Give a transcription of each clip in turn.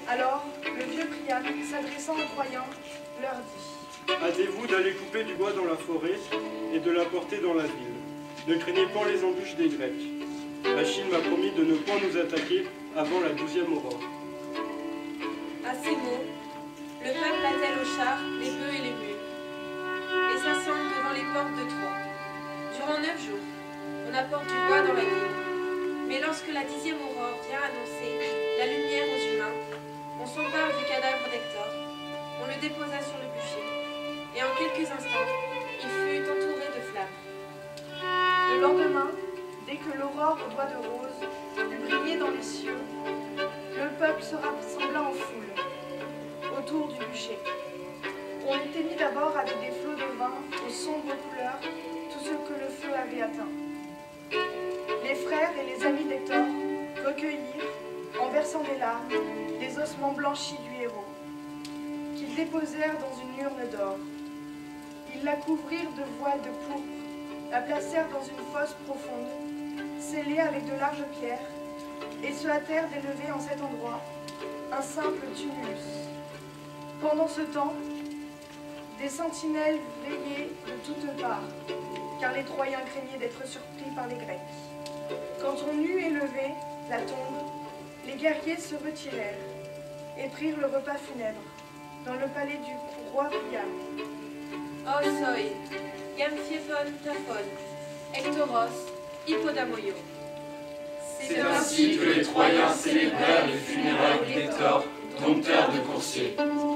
Alors, le vieux Priam, s'adressant aux croyants, leur dit: hâtez-vous d'aller couper du bois dans la forêt et de l'apporter dans la ville. Ne craignez pas les embûches des Grecs. Achille m'a promis de ne point nous attaquer avant la 12e aurore. À ces mots, le peuple attelle aux chars les bœufs et les mules, et s'assemble devant les portes de Troie. Durant 9 jours, on apporte du bois dans la ville. Mais lorsque la 10e aurore vient annoncer la lumière aux humains, on s'empare du cadavre d'Hector, on le déposa sur le bûcher, et en quelques instants, il fut entouré de flammes. Le lendemain, dès que l'aurore aux doigts de rose eut brillé dans les cieux, le peuple se rassembla en foule autour du bûcher. On éteignit d'abord avec des flots de vin aux sombres couleurs tout ce que le feu avait atteint. Les frères et les amis d'Hector recueillirent, en versant des larmes, les ossements blanchis du héros, qu'ils déposèrent dans une urne d'or. Ils la couvrirent de voiles de pourpre, la placèrent dans une fosse profonde, scellée avec de larges pierres, et se hâtèrent d'élever en cet endroit un simple tumulus. Pendant ce temps, des sentinelles veillaient de toutes parts, car les Troyens craignaient d'être surpris par les Grecs. Quand on eut élevé la tombe, les guerriers se retirèrent et prirent le repas funèbre dans le palais du roi Priam. Oi soi, Gamphiéphon Taphon, Hectoros, Hippodamoio. C'est ainsi que les Troyens célébrèrent les funérailles d'Hector, dompteur de coursiers.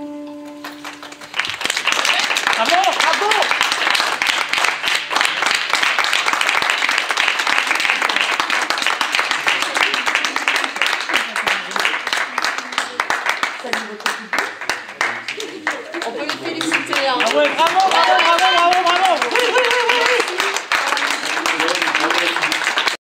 Bravo, bravo! On peut les féliciter. Hein. Ah ouais, bravo, bravo, bravo.